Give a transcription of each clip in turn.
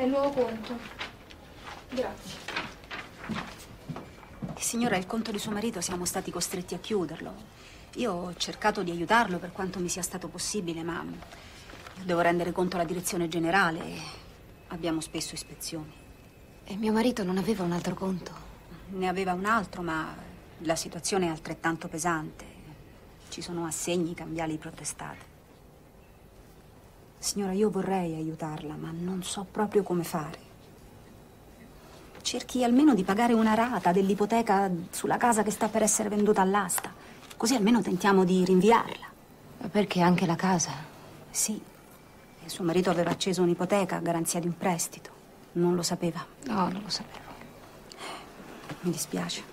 È il nuovo conto. Grazie. Signora, il conto di suo marito siamo stati costretti a chiuderlo. Io ho cercato di aiutarlo per quanto mi sia stato possibile, ma io devo rendere conto alla direzione generale e abbiamo spesso ispezioni. E mio marito non aveva un altro conto? Ne aveva un altro, ma la situazione è altrettanto pesante. Ci sono assegni, cambiali protestate. Signora, io vorrei aiutarla, ma non so proprio come fare. Cerchi almeno di pagare una rata dell'ipoteca sulla casa che sta per essere venduta all'asta. Così almeno tentiamo di rinviarla. Ma perché anche la casa? Sì. E suo marito aveva acceso un'ipoteca a garanzia di un prestito. Non lo sapeva. No, non lo sapevo. Mi dispiace.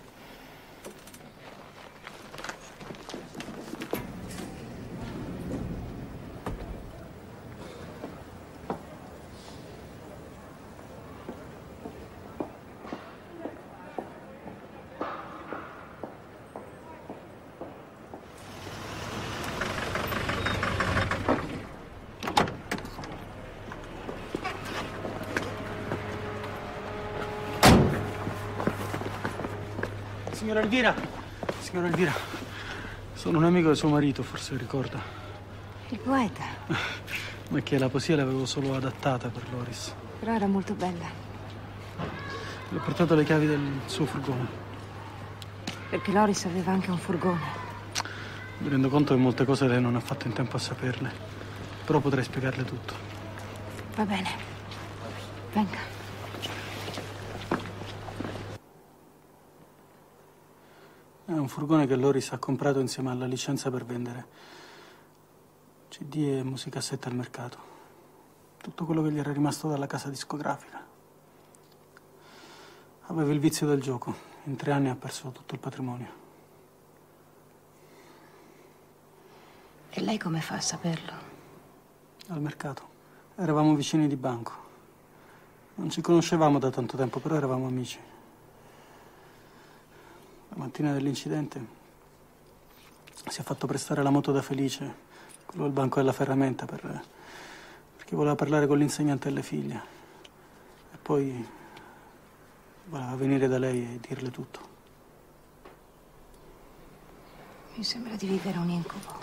Signora Elvira, sono un amico di suo marito, forse ricorda. Il poeta? Ma che la poesia l'avevo solo adattata per Loris. Però era molto bella. Le ho portato le chiavi del suo furgone. Perché Loris aveva anche un furgone. Mi rendo conto che molte cose lei non ha fatto in tempo a saperle, però potrei spiegarle tutto. Va bene. Venga. È un furgone che Loris ha comprato insieme alla licenza per vendere CD e musicassette al mercato. Tutto quello che gli era rimasto dalla casa discografica. Aveva il vizio del gioco. In 3 anni ha perso tutto il patrimonio. E lei come fa a saperlo? Al mercato. Eravamo vicini di banco. Non ci conoscevamo da tanto tempo, però eravamo amici. La mattina dell'incidente si è fatto prestare la moto da Felice, quello del banco della ferramenta, perché voleva parlare con l'insegnante delle figlie. E poi voleva venire da lei e dirle tutto. Mi sembra di vivere un incubo.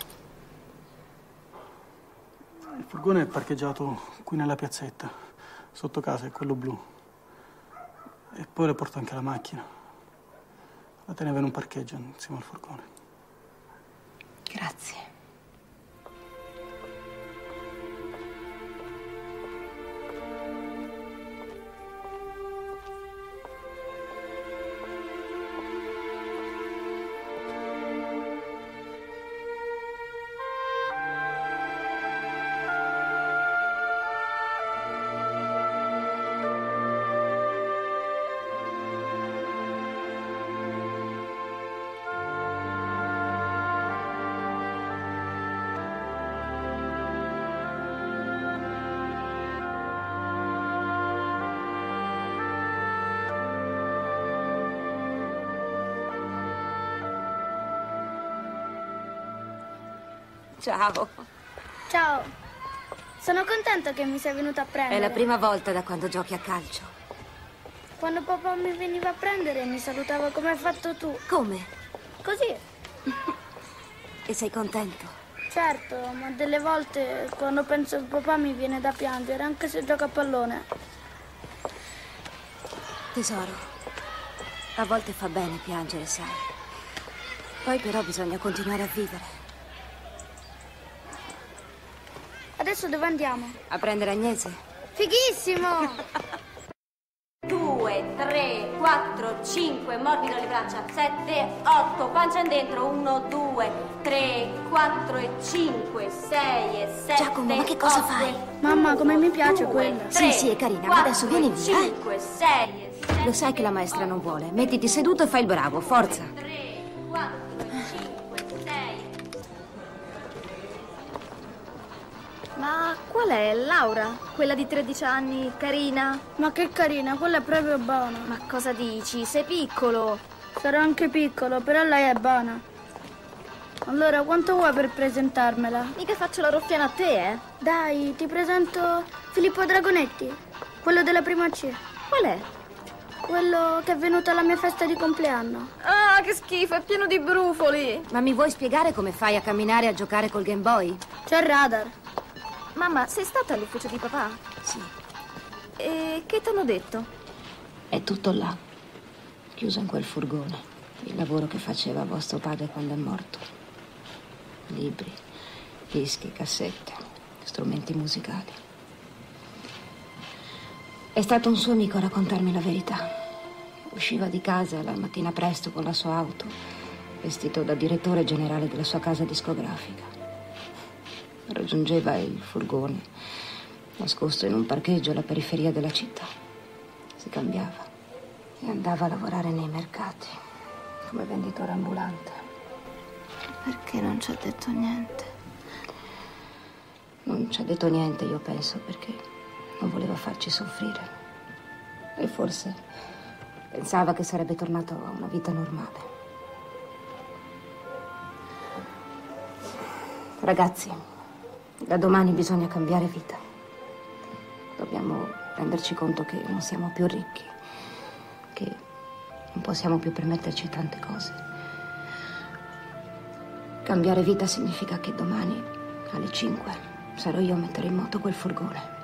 Il furgone è parcheggiato qui nella piazzetta, sotto casa, è quello blu. E poi le porto anche la macchina. La teneva in un parcheggio insieme al furgone. Grazie. Ciao. Ciao. Sono contento che mi sei venuta a prendere. È la prima volta da quando giochi a calcio. Quando papà mi veniva a prendere mi salutava come hai fatto tu. Come? Così. E sei contento? Certo, ma delle volte quando penso a papà mi viene da piangere, anche se gioco a pallone. Tesoro, a volte fa bene piangere, sai. Poi però bisogna continuare a vivere. Adesso dove andiamo? A prendere Agnese? Fighissimo! 2, 3, 4, 5, morbido le braccia, 7, 8, pancia in dentro, 1, 2, 3, 4 e 5, 6 e 7, Giacomo, ma che cosa 8, fai? Mamma, come mi piace quella. 3, Sì, è carina, ma adesso vieni via, 5, 6 e 7. Lo sai che la maestra non vuole. Mettiti seduto e fai il bravo, forza. 3, 4 e 5, 6. Ma qual è? Laura? Quella di 13 anni, carina? Ma che carina, quella è proprio buona. Ma cosa dici? Sei piccolo. Sarò anche piccolo, però lei è buona. Allora, quanto vuoi per presentarmela? Mica faccio la ruffiana a te, eh? Dai, ti presento Filippo Dragonetti. Quello della prima C. Qual è? Quello che è venuto alla mia festa di compleanno. Ah, che schifo, è pieno di brufoli. Ma mi vuoi spiegare come fai a camminare e a giocare col Game Boy? C'è il radar. Mamma, sei stata all'ufficio di papà? Sì. E che t'hanno detto? È tutto là, chiuso in quel furgone. Il lavoro che faceva vostro padre quando è morto. Libri, dischi, cassette, strumenti musicali. È stato un suo amico a raccontarmi la verità. Usciva di casa la mattina presto con la sua auto, vestito da direttore generale della sua casa discografica. Raggiungeva il furgone, nascosto in un parcheggio alla periferia della città. Si cambiava e andava a lavorare nei mercati, come venditore ambulante. Perché non ci ha detto niente? Non ci ha detto niente, io penso, perché non voleva farci soffrire. E forse pensava che sarebbe tornato a una vita normale. Ragazzi, da domani bisogna cambiare vita. Dobbiamo renderci conto che non siamo più ricchi, che non possiamo più permetterci tante cose. Cambiare vita significa che domani alle 5 sarò io a mettere in moto quel furgone.